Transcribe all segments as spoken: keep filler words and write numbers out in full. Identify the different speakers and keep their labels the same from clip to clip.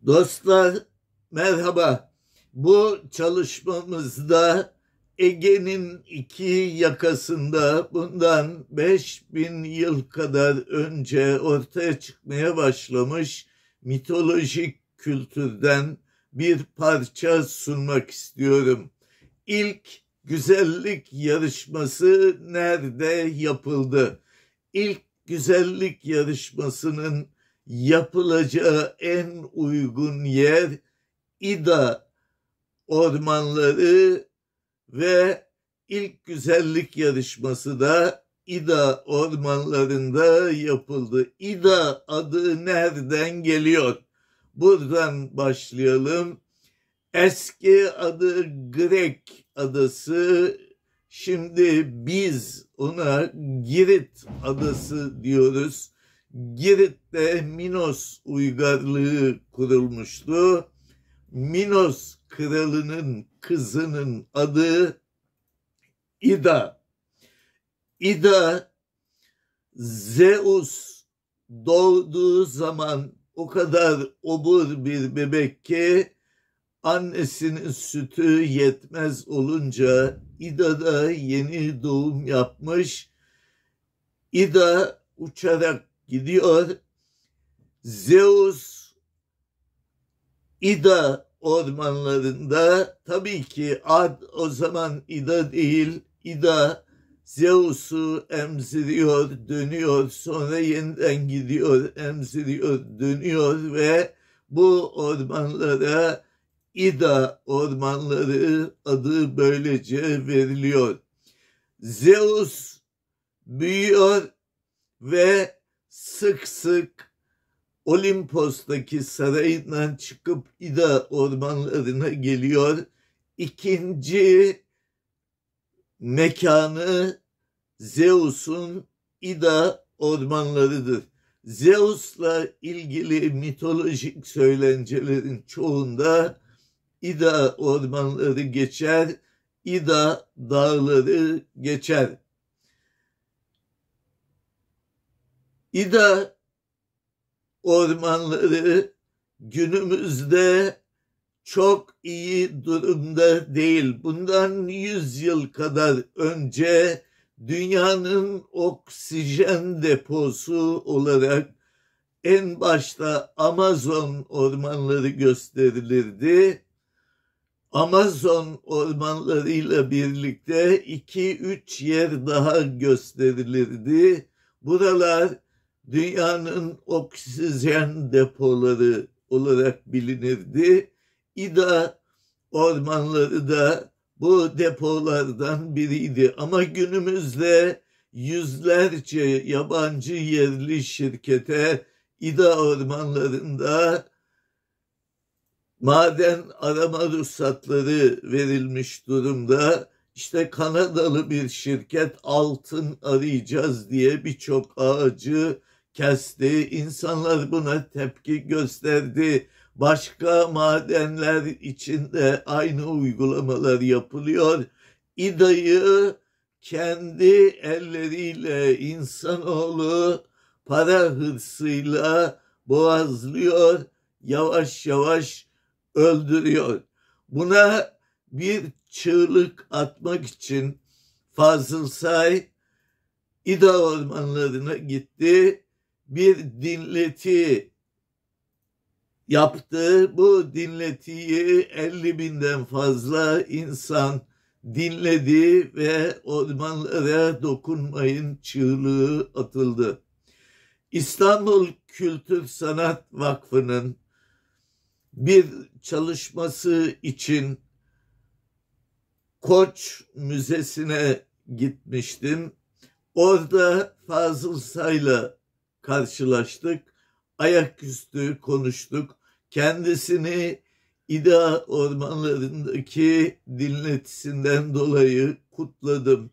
Speaker 1: Dostlar merhaba. Bu çalışmamızda Ege'nin iki yakasında bundan beş bin yıl kadar önce ortaya çıkmaya başlamış mitolojik kültürden bir parça sunmak istiyorum. İlk güzellik yarışması nerede yapıldı? İlk güzellik yarışmasının yapılacağı en uygun yer İda ormanları ve ilk güzellik yarışması da İda ormanlarında yapıldı. İda adı nereden geliyor? Buradan başlayalım. Eski adı Grek adası, şimdi biz ona Girit adası diyoruz. Girit'te Minos uygarlığı kurulmuştu. Minos kralının kızının adı İda. İda, Zeus doğduğu zaman o kadar obur bir bebek ki annesinin sütü yetmez olunca İda da yeni doğum yapmış. İda uçarak gidiyor. Zeus İda ormanlarında, tabii ki ad o zaman İda değil, İda Zeus'u emziriyor, dönüyor, sonra yeniden gidiyor, emziriyor, dönüyor ve bu ormanlara İda ormanları adı böylece veriliyor. Zeus büyüyor ve sık sık Olimpos'taki sarayından çıkıp İda ormanlarına geliyor. İkinci mekanı Zeus'un İda ormanlarıdır. Zeus'la ilgili mitolojik söylencelerin çoğunda İda ormanları geçer, İda dağları geçer. İda ormanları günümüzde çok iyi durumda değil. Bundan yüz yıl kadar önce dünyanın oksijen deposu olarak en başta Amazon ormanları gösterilirdi. Amazon ormanlarıyla birlikte iki üç yer daha gösterilirdi. Buralar dünyanın oksijen depoları olarak bilinirdi. İda ormanları da bu depolardan biriydi. Ama günümüzde yüzlerce yabancı yerli şirkete İda ormanlarında maden arama ruhsatları verilmiş durumda. İşte Kanadalı bir şirket altın arayacağız diye birçok ağacı kesti. İnsanlar buna tepki gösterdi. Başka madenler için de aynı uygulamalar yapılıyor. İda'yı kendi elleriyle insanoğlu para hırsıyla boğazlıyor, yavaş yavaş öldürüyor. Buna bir çığlık atmak için Fazıl Say İda ormanlarına gitti. Bir dinleti yaptı. Bu dinletiyi elli binden fazla insan dinledi ve ormanlara dokunmayın çığlığı atıldı. İstanbul Kültür Sanat Vakfı'nın bir çalışması için Koç Müzesi'ne gitmiştim. Orada Fazıl Say'la karşılaştık. Ayaküstü konuştuk. Kendisini İda ormanlarındaki dinletisinden dolayı kutladım.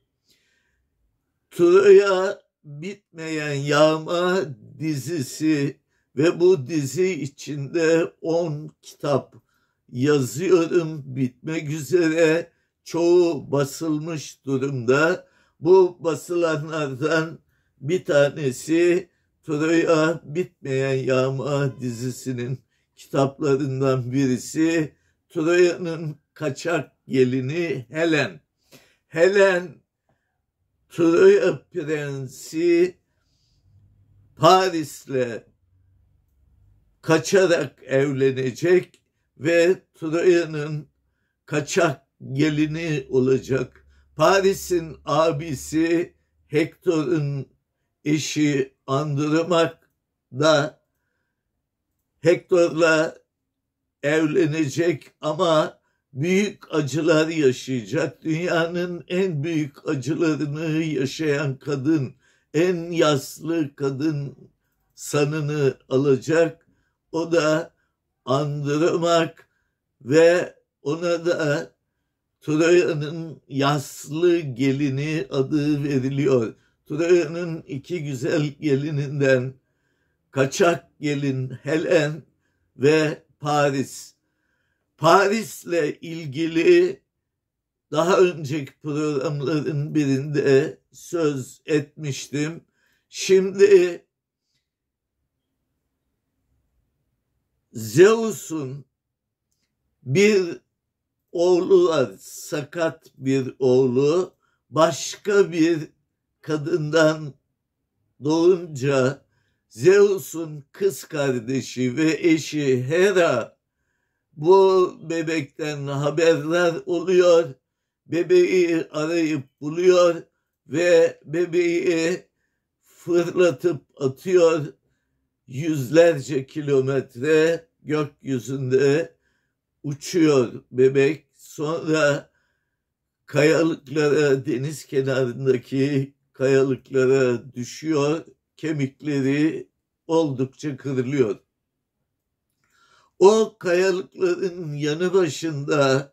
Speaker 1: Troya Bitmeyen Yağma dizisi ve bu dizi içinde on kitap yazıyorum, bitmek üzere. Çoğu basılmış durumda. Bu basılanlardan bir tanesi Troya Bitmeyen Yağma dizisinin kitaplarından birisi Troya'nın kaçak gelini Helen. Helen, Troya prensi Paris'le kaçarak evlenecek ve Troya'nın kaçak gelini olacak. Paris'in abisi Hector'un eşi Andromak da Hector'la evlenecek ama büyük acılar yaşayacak. Dünyanın en büyük acılarını yaşayan kadın, en yaşlı kadın sanını alacak. O da Andromak ve ona da Troya'nın yaşlı gelini adı veriliyor. Troya'nın iki güzel gelininden kaçak gelin Helen ve Paris. Paris'le ilgili daha önceki programların birinde söz etmiştim. Şimdi Zeus'un bir oğlu var, sakat bir oğlu. Başka bir kadından doğunca Zeus'un kız kardeşi ve eşi Hera bu bebekten haberdar oluyor. Bebeği arayıp buluyor ve bebeği fırlatıp atıyor. Yüzlerce kilometre gökyüzünde uçuyor bebek. Sonra kayalıklara, deniz kenarındaki kayalıklara düşüyor. Kemikleri oldukça kırılıyor. O kayalıkların yanı başında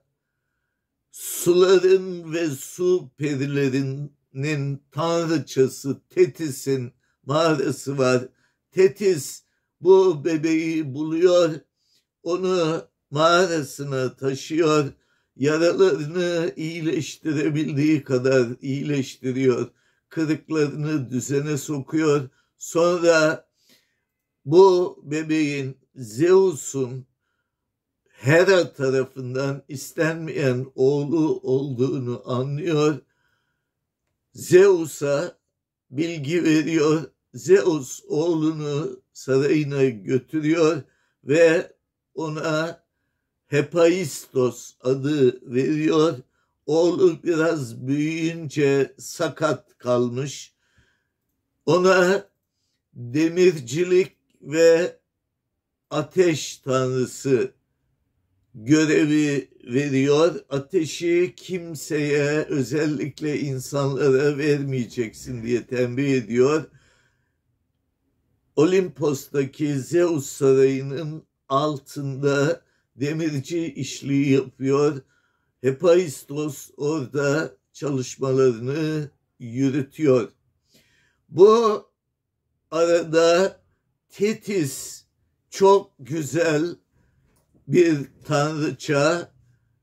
Speaker 1: suların ve su perilerinin tanrıçası Tetis'in mağarası var. Tetis bu bebeği buluyor, onu mağarasına taşıyor, yaralarını iyileştirebildiği kadar iyileştiriyor, kırıklarını düzene sokuyor. Sonra bu bebeğin Zeus'un Hera tarafından istenmeyen oğlu olduğunu anlıyor. Zeus'a bilgi veriyor. Zeus oğlunu sarayına götürüyor ve ona Hephaistos adı veriyor. Oğlu biraz büyüyünce sakat kalmış. Ona demircilik ve ateş tanrısı görevi veriyor. Ateşi kimseye, özellikle insanlara vermeyeceksin diye tembih ediyor. Olimpos'taki Zeus sarayının altında demirci işliği yapıyor. Hephaistos orada çalışmalarını yürütüyor. Bu arada Tetis çok güzel bir tanrıça.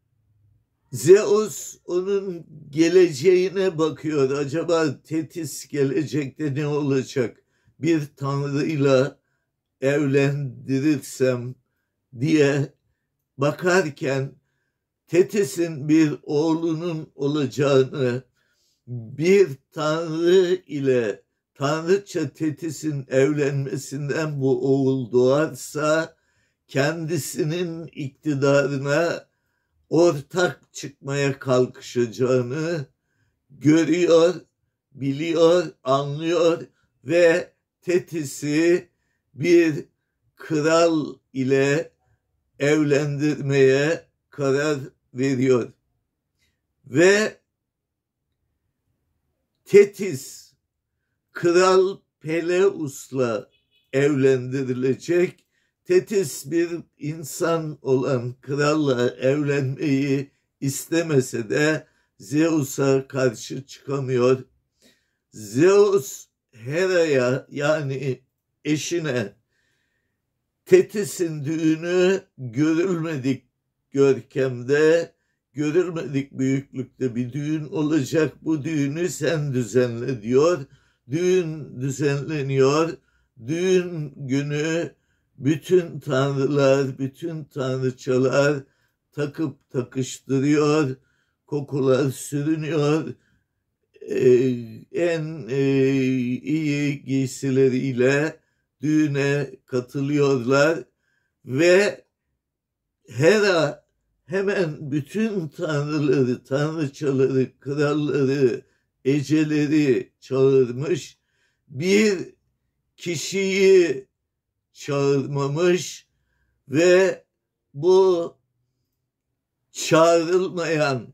Speaker 1: Zeus onun geleceğine bakıyor. Acaba Tetis gelecekte ne olacak? Bir tanrıyla evlendirirsem diye bakarken Tetis'in bir oğlunun olacağını, bir tanrı ile tanrıça Tetis'in evlenmesinden bu oğul doğarsa kendisinin iktidarına ortak çıkmaya kalkışacağını görüyor, biliyor, anlıyor ve Tetis'i bir kral ile evlendirmeye karar veriyor. Ve Tetis Kral Peleus'la evlendirilecek. Tetis bir insan olan kralla evlenmeyi istemese de Zeus'a karşı çıkamıyor. Zeus Hera'ya, yani eşine, Tetis'in düğünü görülmedik görkemde, görülmedik büyüklükte bir düğün olacak. Bu düğünü sen düzenle diyor. Düğün düzenleniyor. Düğün günü bütün tanrılar, bütün tanrıçalar takıp takıştırıyor, kokular sürünüyor, ee, en e, iyi giysileriyle düğüne katılıyorlar ve Hera hemen bütün tanrıları, tanrıçaları, kralları, eceleri çağırmış, bir kişiyi çağırmamış ve bu çağrılmayan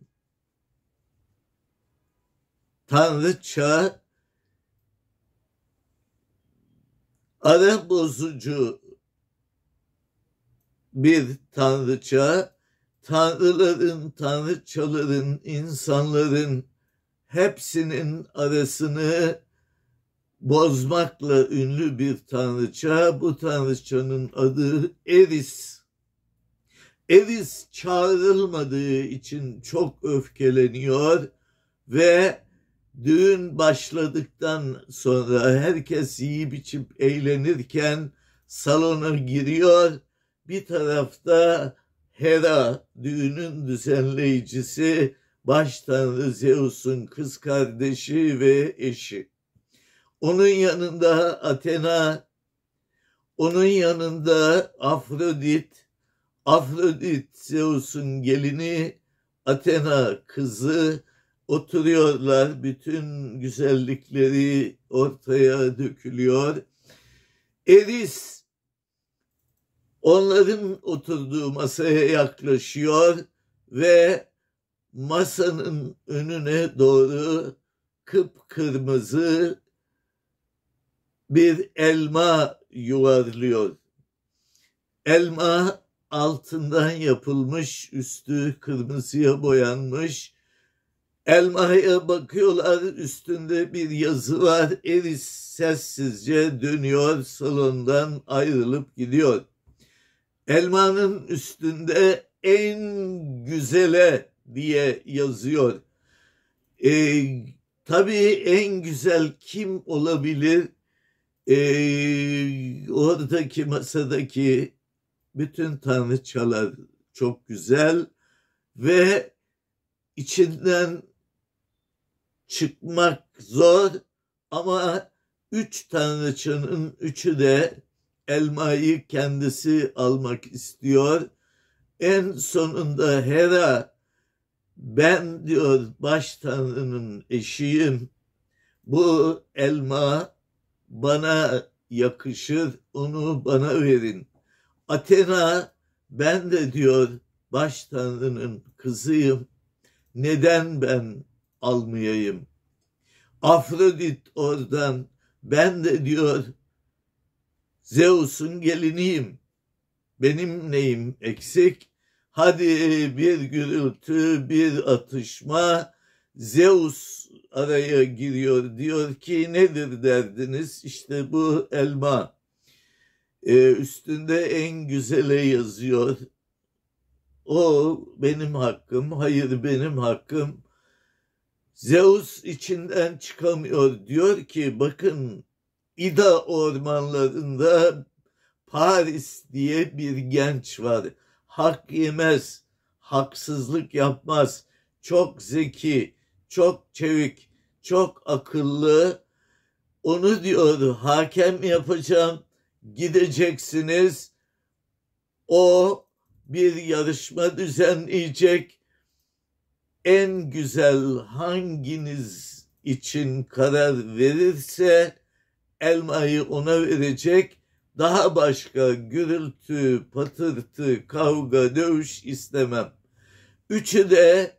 Speaker 1: tanrıça ara bozucu bir tanrıça, tanrıların, tanrıçaların, insanların hepsinin arasını bozmakla ünlü bir tanrıça. Bu tanrıçanın adı Eris. Eris çağrılmadığı için çok öfkeleniyor ve düğün başladıktan sonra herkes yiyip içip eğlenirken salona giriyor. Bir tarafta Hera, düğünün düzenleyicisi, baş tanrı Zeus'un kız kardeşi ve eşi. Onun yanında Athena, onun yanında Afrodit, Afrodit Zeus'un gelini, Athena kızı, oturuyorlar, bütün güzellikleri ortaya dökülüyor. Eris onların oturduğu masaya yaklaşıyor ve masanın önüne doğru kıpkırmızı bir elma yuvarlıyor. Elma altından yapılmış, üstü kırmızıya boyanmış. Elmaya bakıyorlar, üstünde bir yazı var. Eris sessizce dönüyor, salondan ayrılıp gidiyor. Elmanın üstünde en güzele diye yazıyor. Ee, tabii en güzel kim olabilir? Ee, oradaki masadaki bütün tanrıçalar çok güzel ve içinden çıkmak zor ama üç tanrıçanın üçü de elmayı kendisi almak istiyor. En sonunda Hera, ben diyor baş tanrının eşiyim, bu elma bana yakışır, onu bana verin. Athena, ben de diyor baş tanrının kızıyım, neden ben almayayım? Afrodit oradan, ben de diyor Zeus'un geliniyim, benim neyim eksik? Hadi bir gürültü, bir atışma, Zeus araya giriyor, diyor ki nedir derdiniz? İşte bu elma. Ee, üstünde en güzele yazıyor. O benim hakkım, hayır benim hakkım. Zeus içinden çıkamıyor, diyor ki bakın İda ormanlarında Paris diye bir genç var. Hak yemez, haksızlık yapmaz, çok zeki, çok çevik, çok akıllı. Onu diyor hakem yapacağım, gideceksiniz. O bir yarışma düzenleyecek. En güzel hanginiz için karar verirse elmayı ona verecek. Daha başka gürültü, patırtı, kavga, dövüş istemem. Üçü de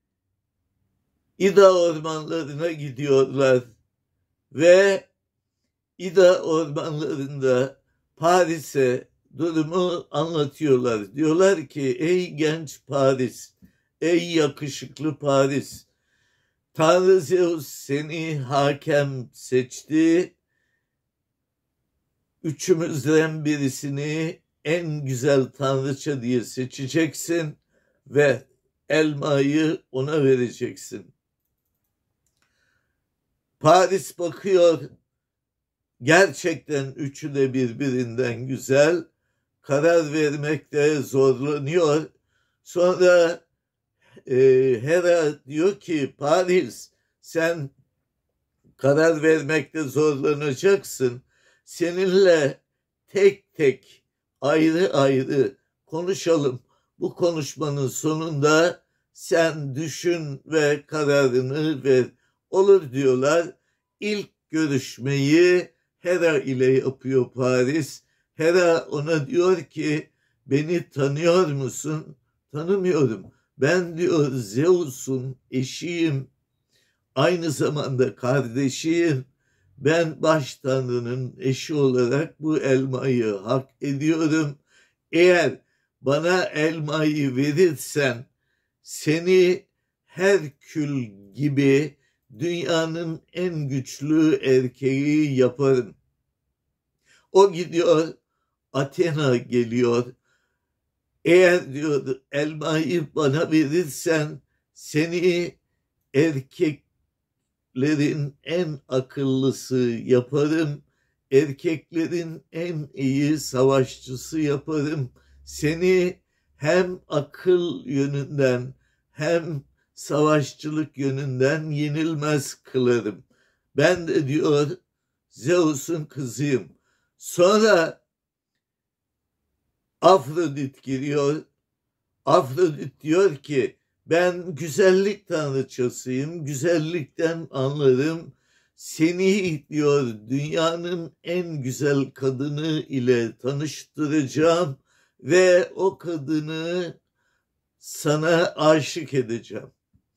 Speaker 1: İda ormanlarına gidiyorlar ve İda ormanlarında Paris'e durumu anlatıyorlar. Diyorlar ki ey genç Paris, ey yakışıklı Paris, Tanrı Zeus seni hakem seçti. Üçümüzden birisini en güzel tanrıça diye seçeceksin ve elmayı ona vereceksin. Paris bakıyor, Gerçekten üçü de birbirinden güzel. Karar vermekte zorlanıyor. Sonra e, Hera diyor ki Paris, sen karar vermekte zorlanacaksın. Seninle tek tek ayrı ayrı konuşalım. Bu konuşmanın sonunda sen düşün ve kararını ver. Olur diyorlar. İlk görüşmeyi Hera ile yapıyor Paris. Hera ona diyor ki beni tanıyor musun? Tanımıyorum. Ben diyor Zeus'un eşiyim. Aynı zamanda kardeşiyim. Ben baş tanrının eşi olarak bu elmayı hak ediyorum. Eğer bana elmayı verirsen seni Herkül gibi dünyanın en güçlü erkeği yaparım. O gidiyor, Athena geliyor. Eğer diyor elmayı bana verirsen seni erkeklerin en akıllısı yaparım. Erkeklerin en iyi savaşçısı yaparım. Seni hem akıl yönünden hem savaşçılık yönünden yenilmez kılarım. Ben de diyor Zeus'un kızıyım. Sonra Afrodit giriyor. Afrodit diyor ki ben güzellik tanrıçasıyım, güzellikten anlarım. Seni diyor dünyanın en güzel kadını ile tanıştıracağım ve o kadını sana aşık edeceğim.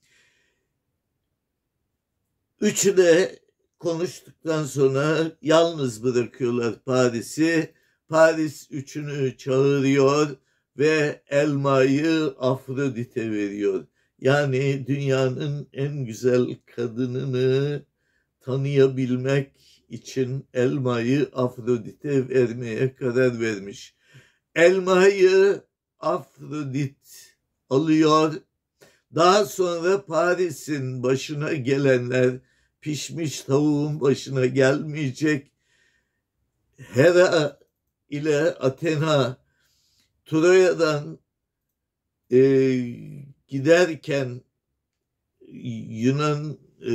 Speaker 1: Üçü de konuştuktan sonra yalnız bırakıyorlar Paris'i. Paris üçünü çağırıyor ve elmayı Afrodit'e veriyor. Yani dünyanın en güzel kadınını tanıyabilmek için elmayı Afrodit'e vermeye karar vermiş. Elmayı Afrodit alıyor. Daha sonra Paris'in başına gelenler pişmiş tavuğun başına gelmeyecek. Hera ile Athena Troya'dan e, giderken Yunan e,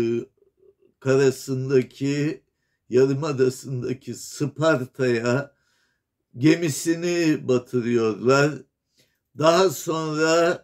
Speaker 1: karasındaki yarımadasındaki Sparta'ya gemisini batırıyorlar. Daha sonra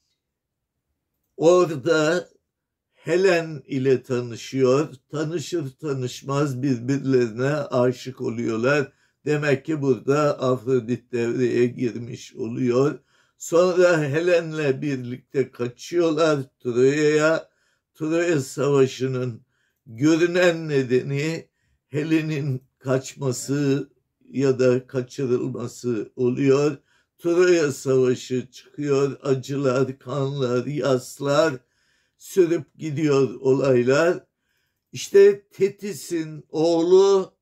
Speaker 1: orada Helen ile tanışıyor. Tanışır tanışmaz birbirlerine aşık oluyorlar. Demek ki burada Afrodit devreye girmiş oluyor. Sonra Helen'le birlikte kaçıyorlar Troya'ya. Troya Savaşı'nın görünen nedeni Helen'in kaçması ya da kaçırılması oluyor. Troya Savaşı çıkıyor, acılar, kanlar, yaslar sürüp gidiyor olaylar. İşte Tetis'in oğlu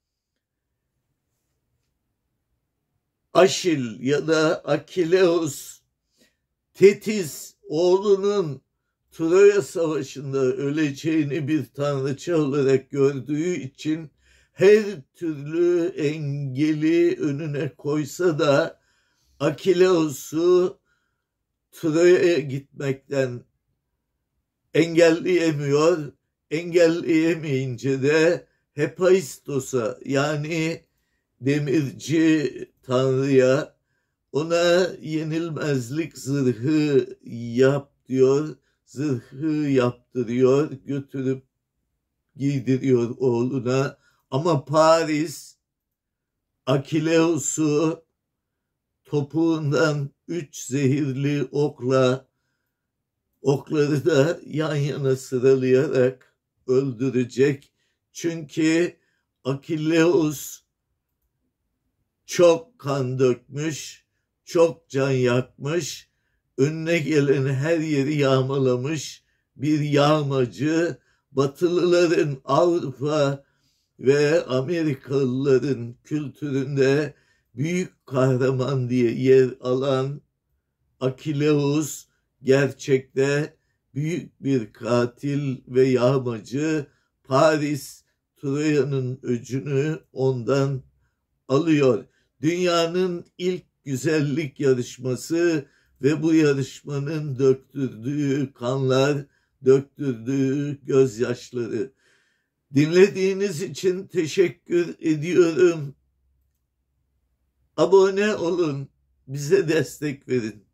Speaker 1: Aşil ya da Akileus, Tetis oğlunun Troya Savaşı'nda öleceğini bir tanrıça olarak gördüğü için her türlü engeli önüne koysa da Akileus'u Troya'ya gitmekten engelleyemiyor. Engelleyemeyince de Hephaistos'a yani demirci tanrıya ona yenilmezlik zırhı yap diyor. Zırhı yaptırıyor, götürüp giydiriyor oğluna. Ama Paris Akileus'u topuğundan üç zehirli okla, okları da yan yana sıralayarak öldürecek. Çünkü Akileus çok kan dökmüş, çok can yakmış, önüne gelen her yeri yağmalamış bir yağmacı, Batılıların Avrupa ve Amerikalıların kültüründe büyük kahraman diye yer alan Akileus gerçekte büyük bir katil ve yağmacı. Paris Troya'nın öcünü ondan alıyor. Dünyanın ilk güzellik yarışması ve bu yarışmanın döktürdüğü kanlar, döktürdüğü gözyaşları. Dinlediğiniz için teşekkür ediyorum. Abone olun, bize destek verin.